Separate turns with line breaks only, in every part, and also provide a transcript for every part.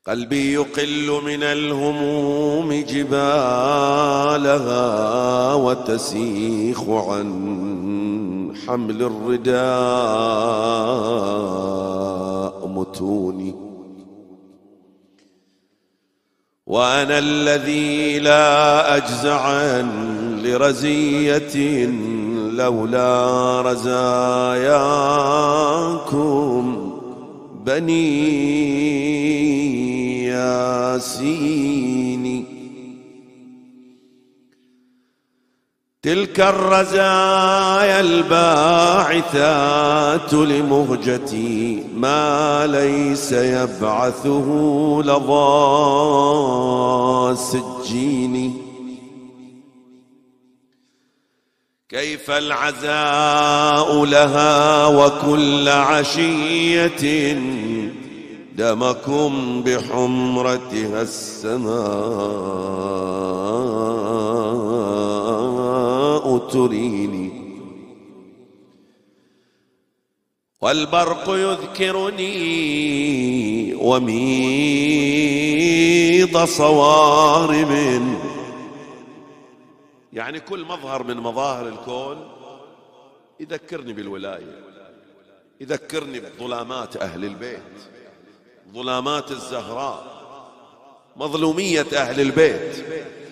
قلبي يقل من الهموم جبالها وتسيخ عن حمل الرداء متوني، وأنا الذي لا أجزع لرزية لولا رزاياكم بني ياسين. تلك الرزايا الباعثات لمهجتي ما ليس يبعثه لظى سجين. كيف العزاء لها وكل عشية دمكم بحمرتها السماء تريني. والبرق يذكرني وميض صوارم، يعني كل مظهر من مظاهر الكون يذكرني بالولاية، يذكرني بظلامات أهل البيت، ظلامات الزهراء، مظلومية أهل البيت.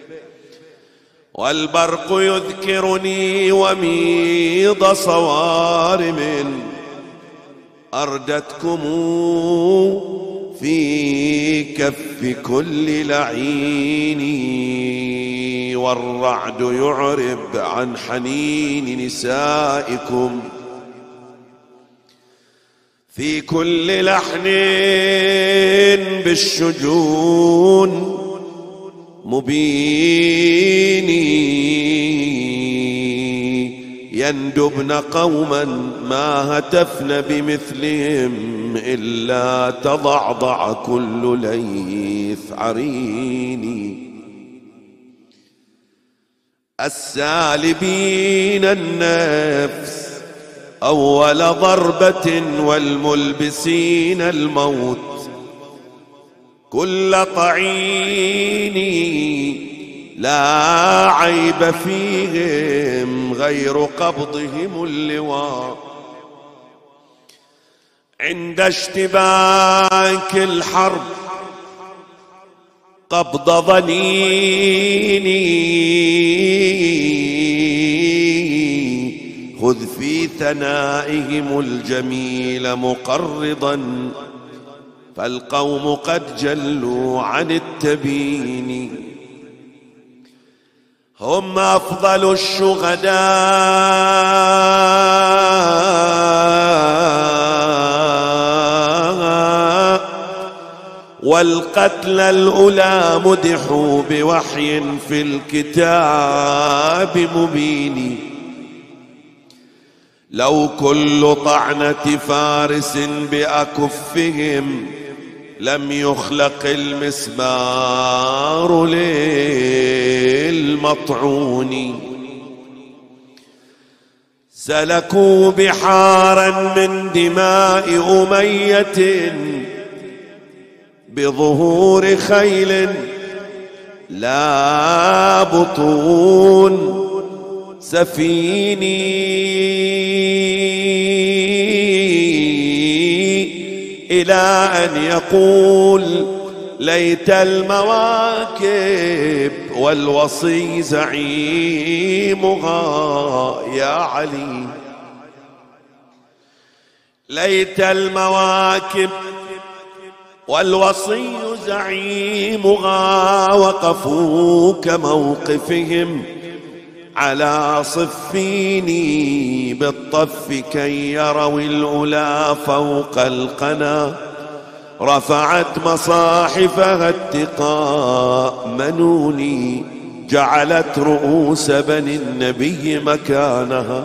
والبرق يذكرني وميض صوارم أردتكم في كف كل لعين. والرعد يعرب عن حنين نسائكم في كل لحن بالشجون مبين. يندبن قوما ما هتفن بمثلهم إلا تضعضع كل ليث عريني. السالبين النفس أول ضربة والملبسين الموت كل طعين. لا عيب فيهم غير قبضهم اللواء عند اشتباك الحرب قبض ظنيني. خذ في ثنائهم الجميل مقرضا فالقوم قد جلوا عن التبين. هم أفضل الشهداء والقتل الأولى مدحوا بوحي في الكتاب مبين. لو كل طعنة فارس بأكفهم لم يخلق المسمار للمطعون. سلكوا بحارا من دماء أمية بظهور خيل لا بطون سفيني. إلى أن يقول ليت المواكب والوصي زعيمها يا علي. ليت المواكب والوصي زعيمها وقفوا كموقفهم على صفيني بالطف كي يروا الأولى فوق القنا. رفعت مصاحفها اتقاء منوني جعلت رؤوس بني النبي مكانها.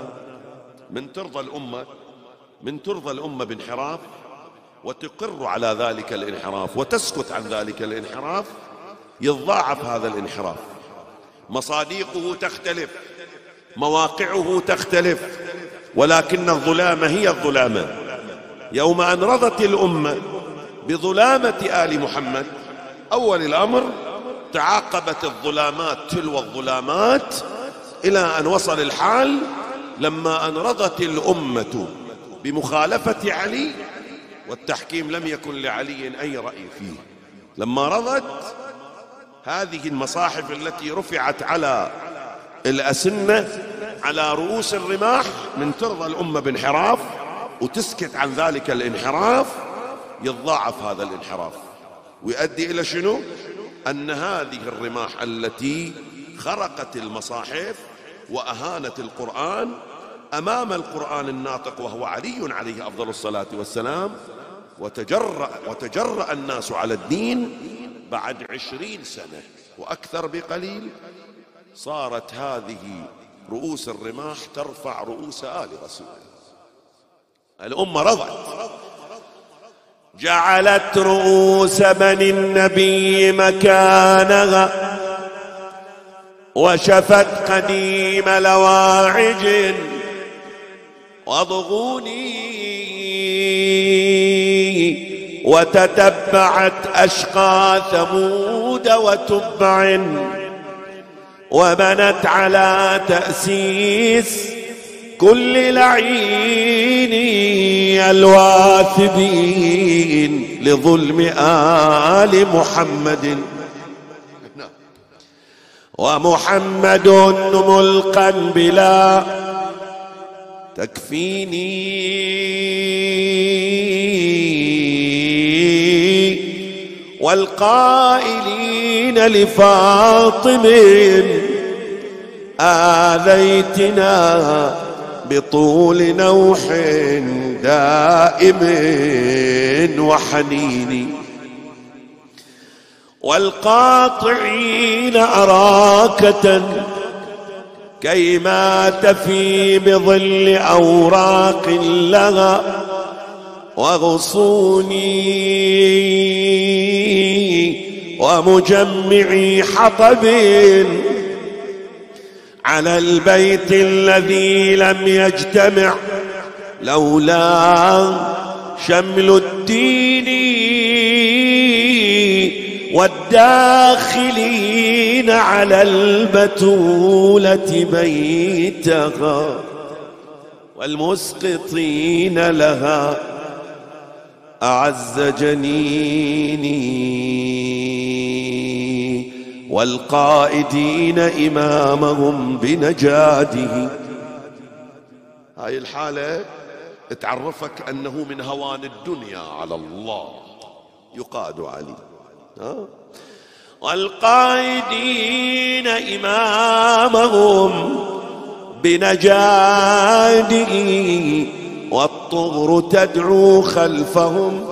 من ترضى الأمة بانحراف وتقر على ذلك الانحراف وتسكت عن ذلك الانحراف يتضاعف هذا الانحراف. مصاديقه تختلف، مواقعه تختلف، ولكن الظلامة هي الظلامة. يوم أن رضت الأمة بظلامة آل محمد. أول الأمر تعاقبت الظلامات تلو الظلامات إلى أن وصل الحال لما أن رضت الأمة بمخالفة علي، والتحكيم لم يكن لعلي أي رأي فيه. لما رضت هذه المصاحف التي رفعت على الأسنة على رؤوس الرماح، من ترضى الأمة بانحراف وتسكت عن ذلك الانحراف، يتضاعف هذا الانحراف ويؤدي إلى شنو؟ أن هذه الرماح التي خرقت المصاحف وأهانت القرآن أمام القرآن الناطق وهو علي عليه أفضل الصلاة والسلام، وتجرأ الناس على الدين بعد 20 سنة وأكثر بقليل، صارت هذه رؤوس الرماح ترفع رؤوس آل رسول الأمة. رضت،
جعلت رؤوس بني النبي مكانها، وشفت قديم لواعج وضغوني، وتتبعت أشقى ثمود وتبع، وبنت على تأسيس كل لعين الواثبين لظلم آل محمد. ومحمد ملقا بلا تكفيني، والقائلين لفاطم آذيتنا بطول نوح دائم وحنين، والقاطعين أراكة كيما تفي بظل أوراق لها، وغصوني ومجمعي حطب على البيت الذي لم يجتمع لولا شمل الدين، والداخلين على البتولة بيتها، والمسقطين لها أعز جنيني، والقائدين إمامهم بنجاده.
هاي الحالة تعرفك أنه من هوان الدنيا على الله يقاد علي.
والقائدين إمامهم بنجاده، والطغر تدعو خلفهم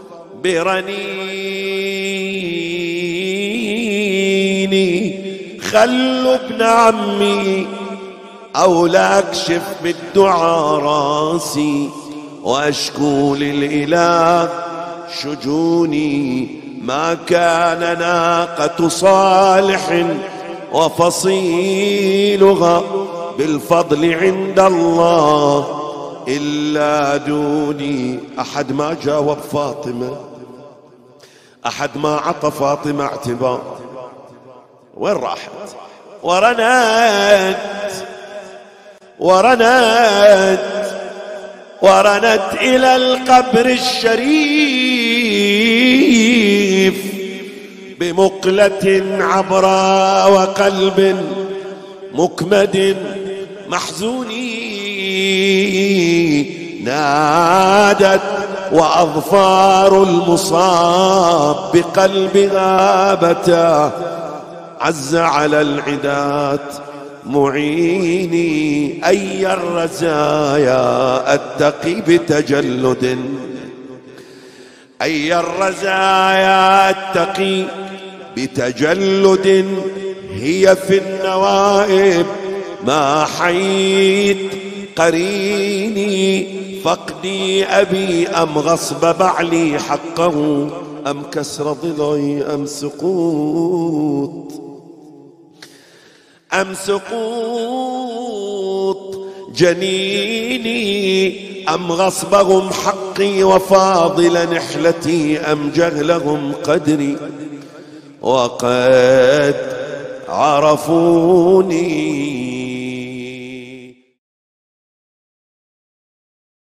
برنين. خلوا ابن عمي أو لا أكشف بالدعاء راسي، وأشكو للإله شجوني. ما كان ناقة صالح وفصيلها بالفضل عند الله إلا دوني. أحد ما جاوب فاطمة، أحد ما عطى فاطمة اعتبار. وين راحت؟ ورنت إلى القبر الشريف بمقلة عبراء وقلب مكمد محزون. نادت وأظفار المصاب بقلبها بتا، عز على العدات معيني. أي الرزايا أتقي بتجلد، أي الرزايا أتقي بتجلد، هي في النوائب ما حييت قريني. فقدي أبي أم غصب بعلي حقه، أم كسر ضلعي أم سقوط جنيني. أم غصبهم حقي وفاضل نحلتي أم جهلهم قدري وقد عرفوني